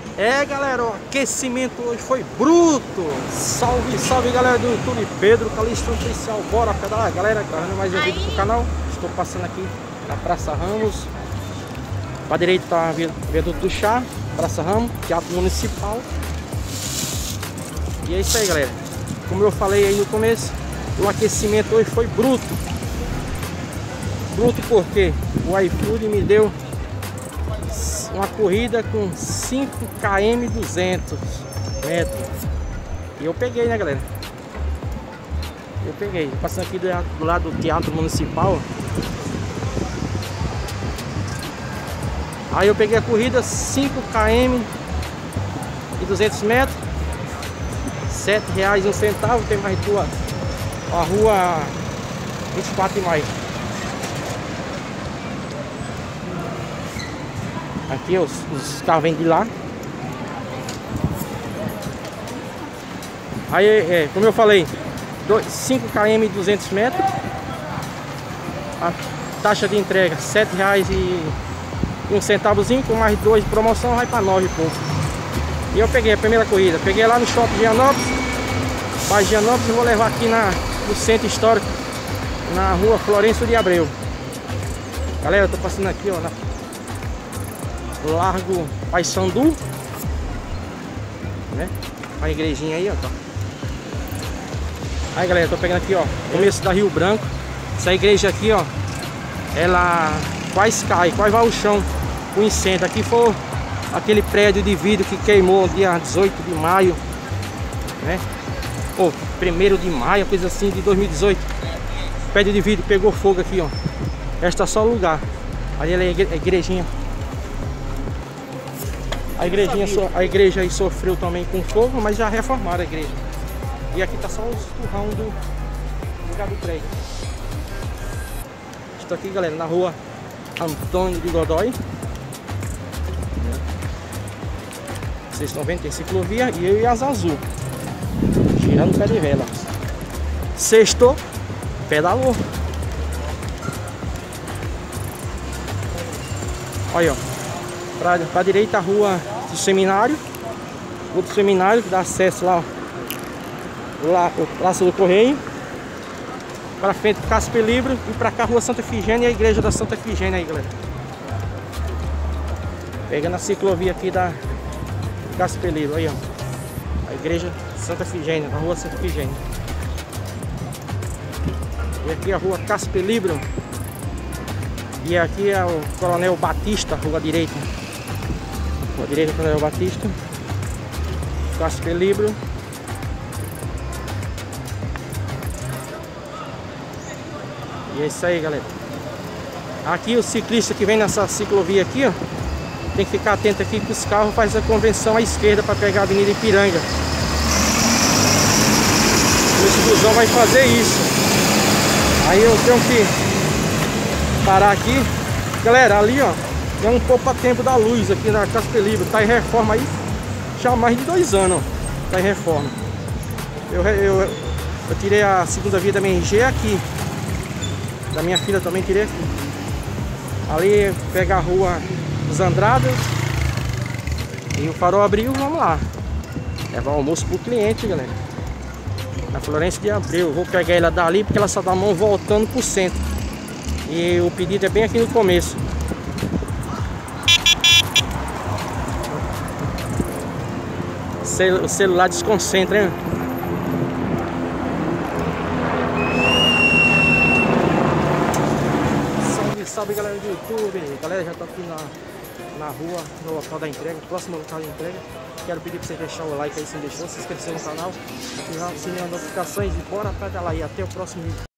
É, galera, o aquecimento hoje foi bruto. Salve, salve, galera do YouTube. Pedro Calixto Oficial. Bora pedalar, galera. Gravando mais um vídeo pro canal. Estou passando aqui na Praça Ramos. Para direita tá Viaduto do Chá, Praça Ramos, Teatro Municipal. E é isso aí, galera. Como eu falei aí no começo, o aquecimento hoje foi bruto. Bruto porque o iFood me deu uma corrida com 5 km 200 metros. E eu peguei, né, galera? Eu peguei. Passando aqui do lado do Teatro Municipal. Aí eu peguei a corrida 5 km e 200 metros. R$7,01. Tem mais duas. A rua 24 de maio. Aqui os carros vêm de lá. Aí, como eu falei, 5 km e 200 metros. A taxa de entrega R$7,01. Com mais 2 de promoção vai para 9 e pouco. E eu peguei a primeira corrida. Peguei lá no Shopping Gianópolis. Para Gianópolis eu vou levar aqui no Centro Histórico, na rua Florencio de Abreu. Galera, eu tô passando aqui, ó, na Largo Paissandu, né? A igrejinha aí, ó. Aí, galera, tô pegando aqui, ó, começo da Rio Branco. Essa igreja aqui, ó, ela quase cai, quase vai ao chão o incêndio. Aqui foi aquele prédio de vidro que queimou dia 18 de maio, né? Ou 1º de maio, coisa assim, de 2018. O prédio de vidro pegou fogo aqui, ó. Esta é só o lugar. Ali é a igrejinha. A igreja aí sofreu também com fogo, mas já reformaram a igreja. E aqui tá só os turrão do lugar do prédio. Estou aqui, galera, na rua Antônio de Godoy. Vocês estão vendo, tem ciclovia e eu e as azul. Girando o pé de vela. Sextou, pedalou. Olha, ó. Pra direita a rua do seminário. Outro seminário que dá acesso lá, ó, lá pro Praça do Correio. Pra frente Casper Libro. E pra cá a rua Santa Efigênia e a igreja da Santa Efigênia aí, galera. Pegando a ciclovia aqui da Casper Libro. Aí, ó. A igreja Santa Efigênia, na rua Santa Efigênia. E aqui a rua Casper Libro. E aqui é o Coronel Batista, rua direita. Rua direita, Coronel Batista. Casper Libro. E é isso aí, galera. Aqui o ciclista que vem nessa ciclovia aqui, ó, tem que ficar atento aqui que os carros fazem a convenção à esquerda para pegar a Avenida Ipiranga. Esse busão vai fazer isso. Aí eu tenho que parar aqui. Galera, ali, ó, é um poupa-tempo da luz aqui na Casper Libro. Tá em reforma aí já há mais de 2 anos, ó. Tá em reforma. Eu tirei a segunda via da minha RG aqui. Da minha filha também tirei aqui. Ali pega a rua dos Andradas. E o farol abriu, vamos lá. Levar o almoço pro cliente, galera. Na Florencio de Abreu. Vou pegar ela dali porque ela só dá a mão voltando pro centro. E o pedido é bem aqui no começo. O celular desconcentra, hein? Salve, salve, galera do YouTube. Galera, já tô aqui na rua, no local da entrega, próximo local da entrega. Quero pedir pra você deixar o like aí se não deixou, se inscrever no canal, ativar o sininho de notificações e bora pedalar aí. Até o próximo vídeo.